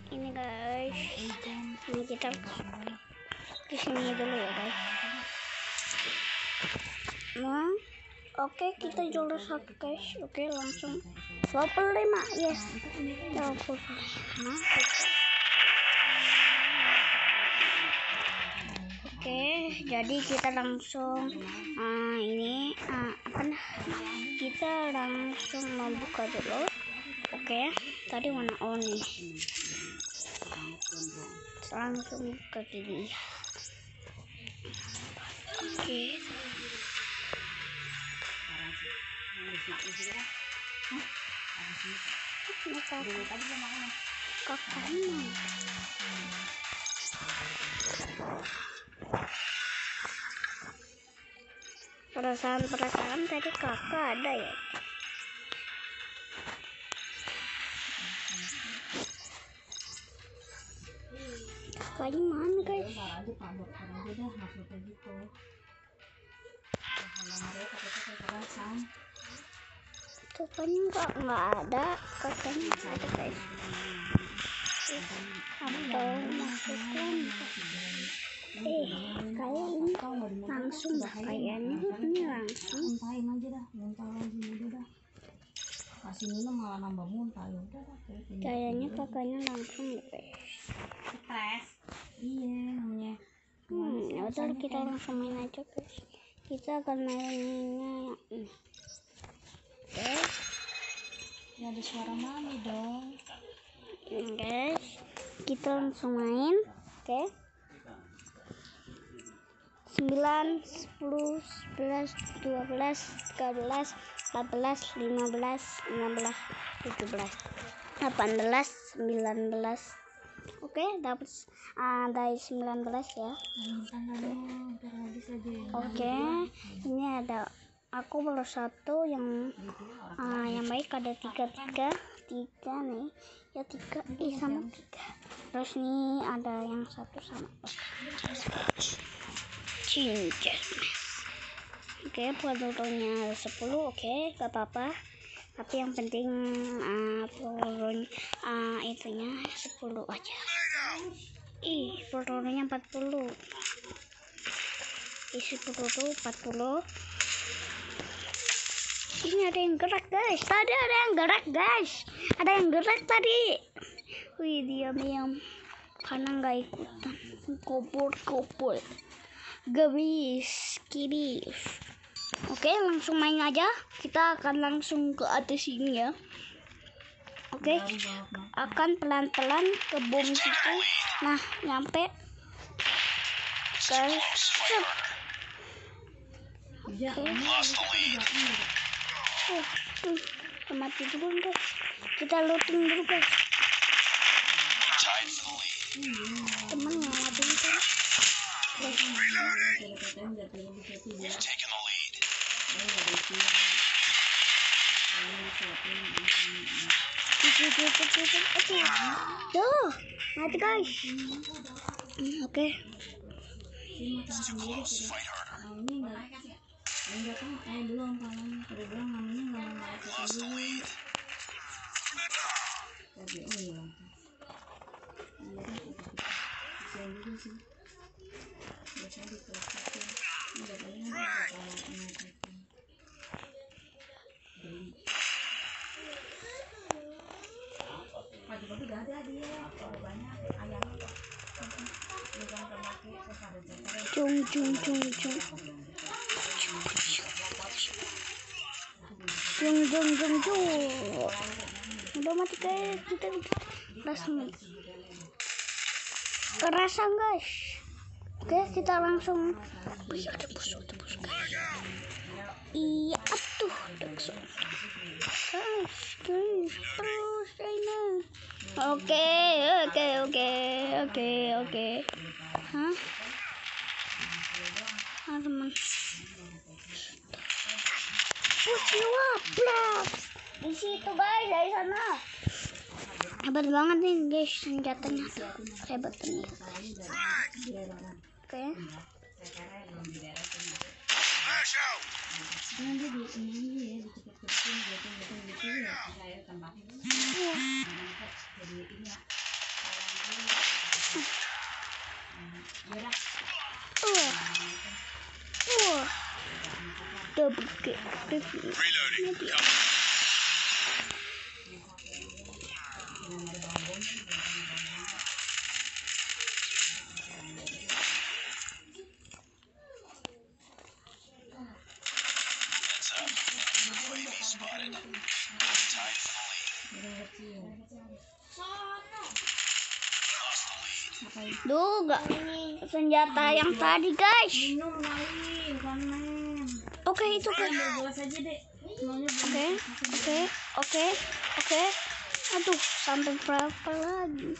Ini guys, ini kita ke sini dulu ya guys. Nah, oke, kita jual satu guys. Oke, langsung 25. Yes, 25. Oke, jadi kita langsung kita langsung membuka dulu. Oke, tadi warna on nih. Langsung buka gini. Oke. Kakaknya. Perasaan tadi kakak ada ya. Kakaknya mana guys? Kakaknya nggak ada, kakaknya ada guys. Atau masukkan? Kayak ini langsung dah kayaknya ini langsung. Kayaknya kakaknya langsung guys. Stres. Iya namanya. Ya udah kita langsung main aja guys. Kita akan mainnya. Oke. Ya ada suara mami dong. Guys, kita langsung main. Oke. 9, 10, 11, 12, 13, 14, 15, 16, 17, 18, 19. Oke, dapat dari 19 ya. Oke, ini ada aku baru satu yang baik ada tiga nih ya, 3 sama 3. Terus nih ada yang satu sama cincin. Oke, pelurunya 10. Oke, gak apa-apa, tapi yang penting peluru itunya 10 aja. Pelurunya 40. Isi peluru 40. Ini ada yang gerak guys. Tadi ada yang gerak guys. Ada yang gerak tadi. Wih, diam karena nggak ikutan. Kopul. Garis kiri. Oke, langsung main aja. Kita akan langsung ke atas sini ya. Oke, akan pelan-pelan ke bom situ. Nah, nyampe guys. Mati dulu guys. Kita looting dulu guys. Temen ngelatin kan. Tuh, mati guys. Oke. Cung. Udah mati guys. Kita kerasan guys. Oke, kita langsung. Ada bus guys. Iya tuh, guys. Terus ini. Oke. Hah? Teman. Di situ guys, dari sana. Hebat banget nih guys senjatanya. Hebat nih. Oke. pakai review. Duh, gak senjata yang tadi guys. Minum kali, bukan main. Oke, itu guys. Gelas aja deh. Oke. Aduh, sampai berapa lagi?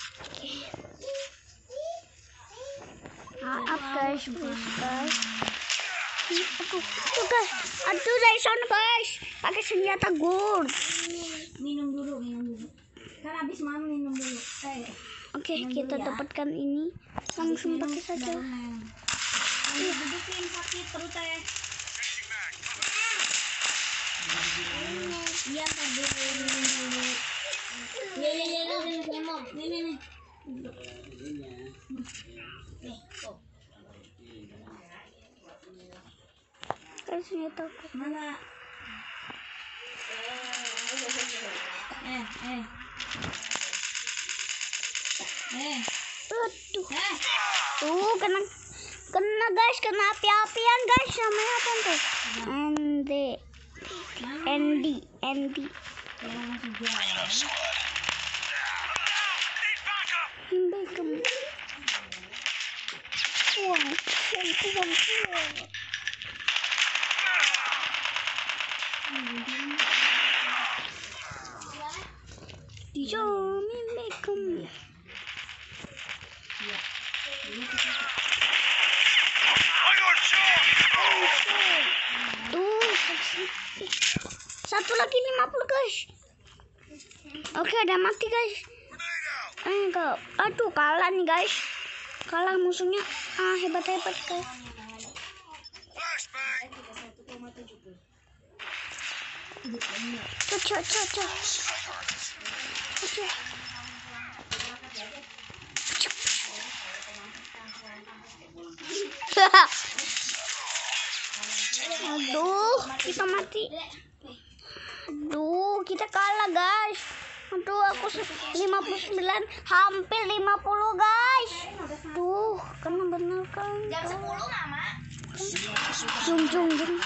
Maaf guys, please guys. Aduh guys, dari sana guys, pakai senjata gold. Minum dulu. Kan habis mama minum dulu. Oke, kita dapatkan ini. Langsung pakai saja. Ayo dudukin sakit perut teh. Iya tadi minum dulu. Iya, Mom. Nih. Kan senjata mana? Aduh. Tuh kena guys, kena api-apian guys, namanya apa tuh? Andy. Uang. Dijamin Beckham. Satu lagi 50 guys. Oke, ada mati guys. Enggak. Aduh, kalah nih guys. Kalah musuhnya. Hebat guys. Aduh, kita mati. Aduh, kita kalah guys. Aduh, aku 59, hampir 50 guys. Duh, kena bener kan. Jam 10 Mama. Jung.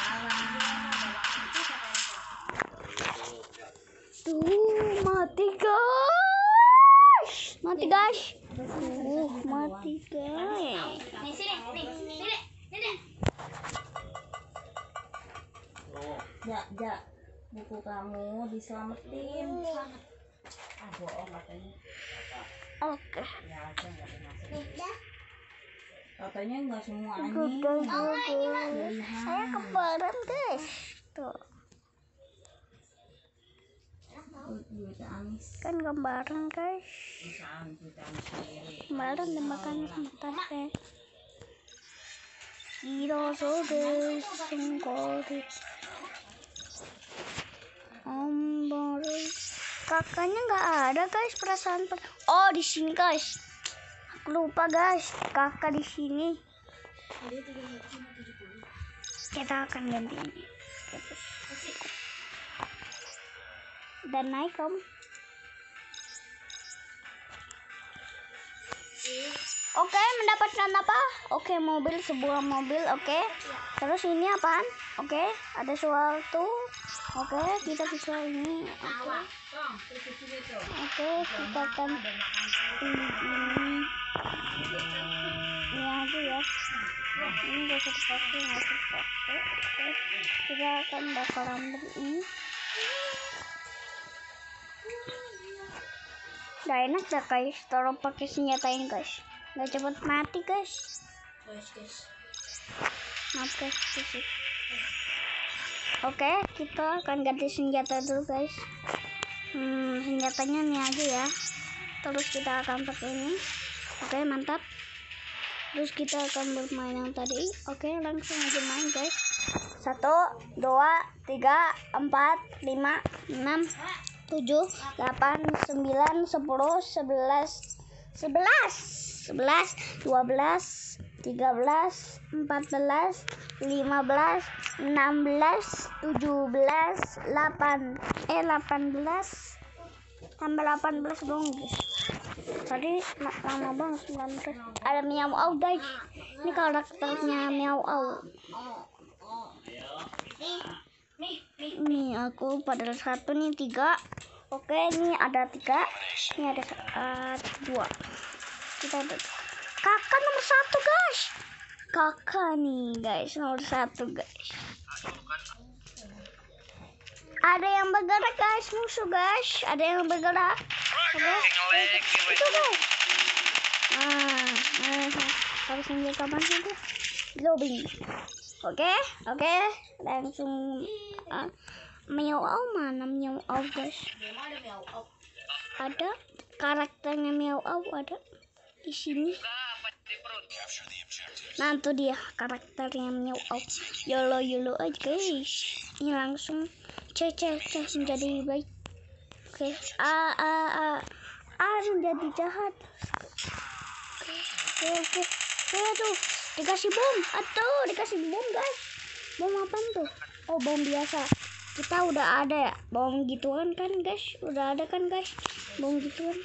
Duh, mati guys. Mati guys. Nih sini. Ja, buku kamu diselamatin. Bohong katanya. Oke. Katanya enggak semuanya. Saya kembaran guys. Tuh. Kan kembaran guys. Kembaran dimakan sebentar guys. Kakaknya nggak ada guys, perasaan. Oh, di sini guys. Aku lupa guys, kakak di sini. Kita akan ganti ini. Dan naik kamu. Oke, mendapatkan apa? Oke, sebuah mobil. Oke. Terus ini apaan? Oke, ada sesuatu. Oke, kita bisa ini. Oke, kita akan ini aja ya. Ini nggak usah dipakai. Oke, kita akan bakalan ini. Gak enak dah guys, tolong pakai senjata ini guys. Gak cepet mati guys. Maaf guys. Oke, kita akan ganti senjata dulu guys. Senjatanya ini aja ya. Terus kita akan pakai ini. Oke, mantap. Terus kita akan bermain yang tadi. Oke, langsung aja main guys. 1, 2, 3, 4, 5, 6, 7, 8, 9, 10, 11, 12, 13, 13, 14, 15, 16, 17, 18 tambah 18 dong guys. Tadi lama banget 19. Ada Miao Au guys. Ini karakternya Miao Au. Ini aku pada 1 nih 3. Oke, ini ada 3. Ini ada 2. Kita ada kakak nomor 1 guys. Kakak nih guys nomor 1 guys. Ada yang bergerak guys, musuh guys. Ada yang bergerak. Itu guys. Harus menjaga kapan sih tuh? Lobby. Oke. Langsung Miao Au mana Miao Au guys? Ada karakternya Miao Au ada di sini. Nah itu dia karakternya Miao Au. Yolo aja guys. Ini langsung cek menjadi baik. Oke. Menjadi jahat. Oke. Tuh dikasih bom. Dikasih bom guys. Bom apa tuh? Oh bom biasa. Kita udah ada ya bom gituan kan guys? Udah ada kan guys? Bom gituan.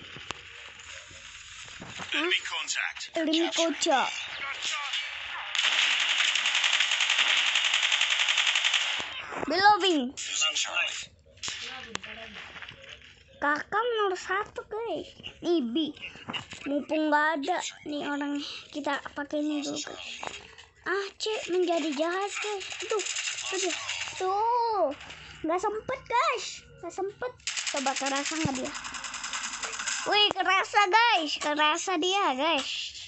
Enemy contact. Beloving. Kakak nomor 1 guys. Ibi. Mumpung nggak ada nih orang, kita pakai ini dulu guys. Cek menjadi jahat guys. Tuh. Nggak sempet guys. Coba kerasa nggak dia? Wih kerasa guys. Kerasa dia guys.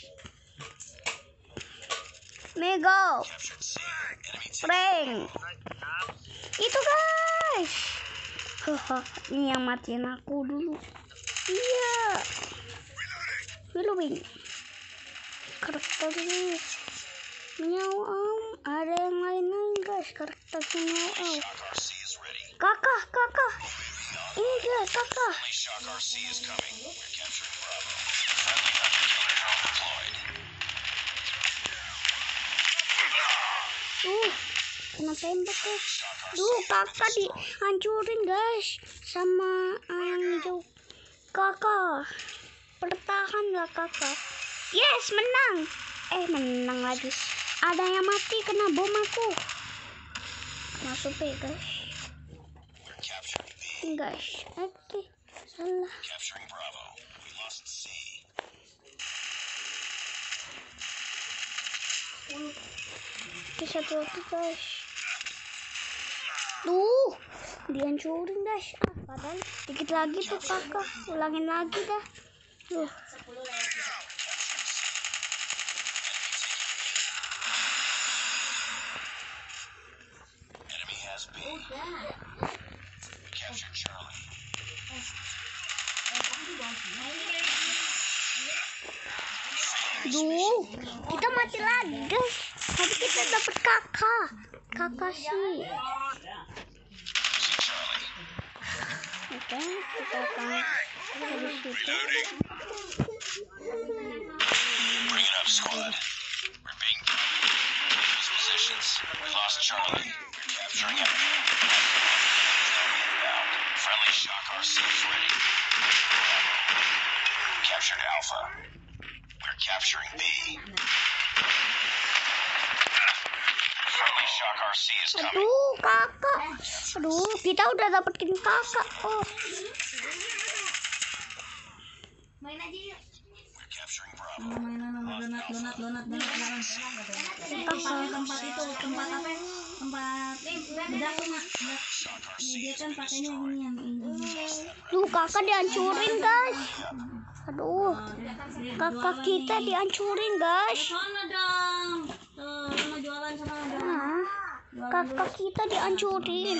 Mego. Prank. Itu guys. Ini yang matiin aku dulu. Iya. Reloading. Karakternya Miao Au. Ada yang lain guys. Karakternya Miao Au. Kakak. Ini guys kakak. Kena tembak guys. Kakak dihancurin guys sama yang hijau. Kakak bertahanlah kakak. Yes menang. Menang lagi. Ada yang mati kena bom aku. Masuk guys. Oke. Salah. Satu guys. Dihancurin guys. Padahal dikit lagi tuh kakak. Ulangin lagi dah. Kita mati lagi guys. Tadi kita dapat kakak sih. Oke, kita akan dari situ. Bring it up, squad. We're being positions. We lost Charlie. We're capturing him. Friendly Shock RC is ready. Captured Alpha. We're capturing B. Friendly Shock RC is coming. Kakak. Kita udah dapetin kakak. Main aja yuk. We're capturing Bravo. Mainan sama donat. Tempat itu, tempat apa? Tempat bedak tuh mak. Dia kan pakainya ini yang ini. Kakak dihancurin guys. Kakak kita dihancurin guys. Sana dong. Tuh, mau jualan sama dong. Kakak kita dihancurin.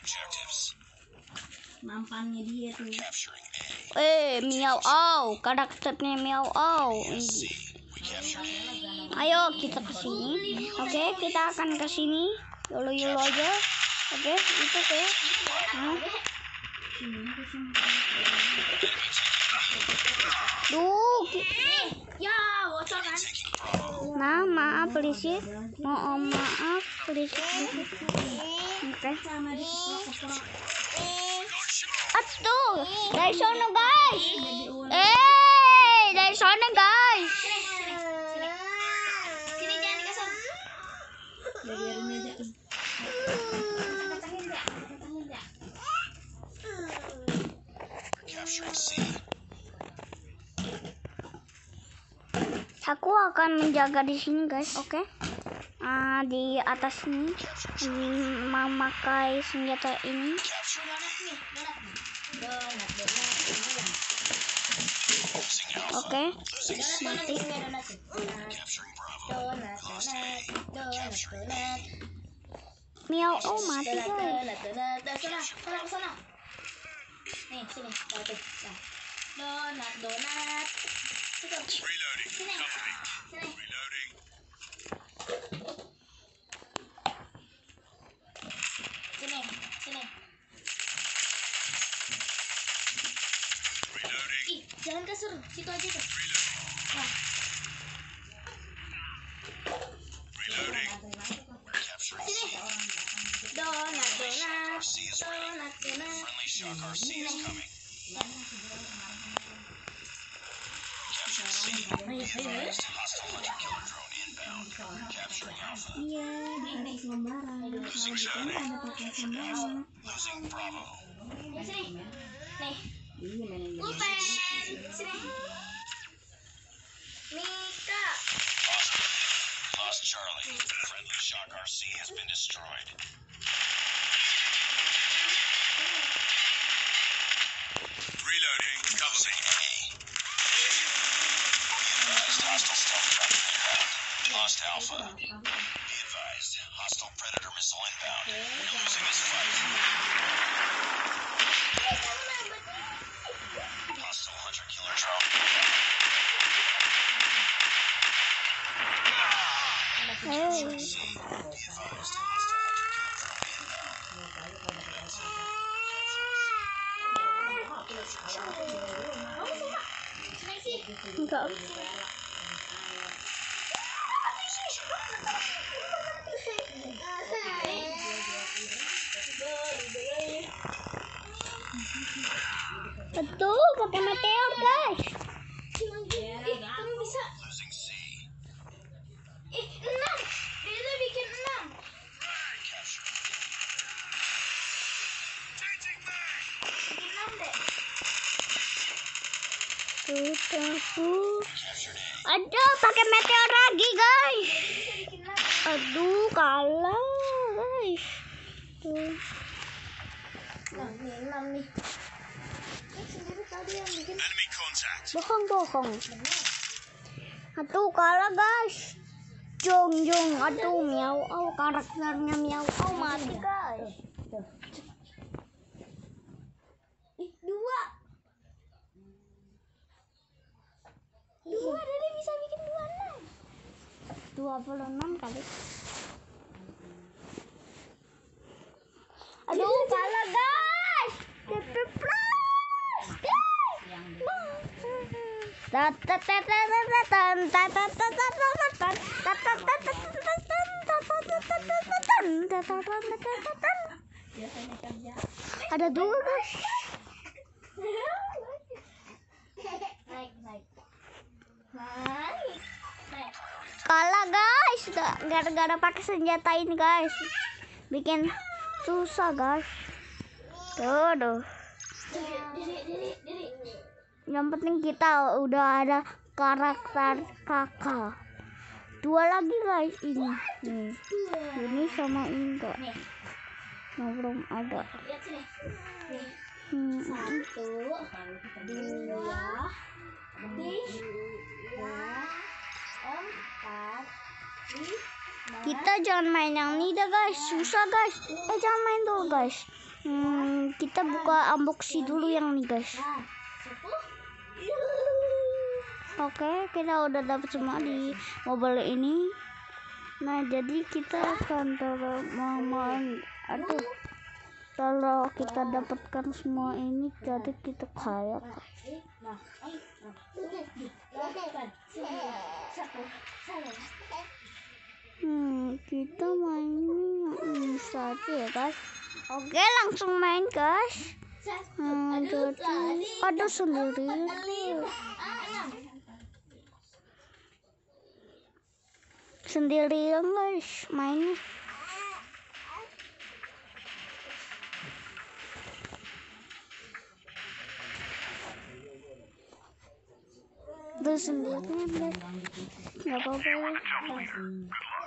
Nampannya dia tuh. Miao Au, karakternya Miao Au. Ayo kita ke sini. Oke, kita akan ke sini. Yolo aja. Oke, itu kayak. Ya, bocor kan? Taking Bravo. Nah, maaf polisi. Maaf polisi. Oke. Sama di keprok-keprok. Atuh, dari sana guys. Jadi ular. Dari sana guys. Sini jangan dikasar. Ya biarin aja. Kacangin enggak? Capturing C. Aku akan menjaga di sini guys, oke? Di atas ini memakai senjata ini. Losing Alpha. Oke, Losing C. mati. Capturing Bravo. Lost A. Capturing B. Miau, oh mati guys. Sana. Nih, sini. Tuh. Nah. Donat. Situ. Reloading. Sini. Cover me. Sini. Reloading. Sini. Reloading. Ih, jangan kasur. Situ aja tuh. Nah. Reloading. Capturing C. Donat. C is ready. Friendly Shock RC is coming. Captured C. Be advised. Hostile hunter killer drone inbound. Capturing Alpha. Iya, ada sembarang. Losing Charlie. Ada pakai sembarang. Losing Bravo. Sini. Nih. Iya, main Ulpen. Sini. Mika. Lost Charlie. Friendly Shock RC has been destroyed. Reloading. Cover me. Be advised. Hostile stealth chopper inbound. Lost Alpha. Be advised. Hostile Predator missile inbound. We're losing this fight. Hostile hunter killer drone. Hey. Be advised. Hostile hunter killer drone inbound. Enggak. Betul, pakai meteor guys. Kamu bisa. Losing C. 6. Dia tuh bikin 6. Capture. Bikin 6 deh. Captured A. Aduh, pakai meteor lagi guys. Bisa bikin 6. Aduh, kalah guys. Tuh. Nah, nih 6 nih. Ini sendiri tadi yang bikin. Enemy contact. Bohong. Aduh, kalah guys. Jong. Aduh, miau. Karakternya miau. Mati guys. Ih, 2. Dari bisa bikin 26. 26 kali. Aduh, kalah guys. Ada 2 guys. Naik. Kalah guys, gara-gara pakai senjata ini guys, bikin susah guys. Tuh. Diri. Yang penting kita udah ada karakter kakak. 2 lagi guys ini. Nih. Ini sama ini enggak. Nah, belum ada. Lihat sini. Nih. 1, 2, 3, 4, 5. kita jangan main yang ini dah guys, susah guys. Jangan main dulu guys. Kita buka unboxing dulu yang ini guys. Oke, kita udah dapat semua di mobile ini. Nah, jadi kita akan kalau kita dapatkan semua ini, jadi kita kaya. Kita mainnya yang ini saja ya guys. Oke, langsung main guys. Jadi ada sendiri. Sendirian guys mainnya. Udah sendirian guys. Gak apa-apa.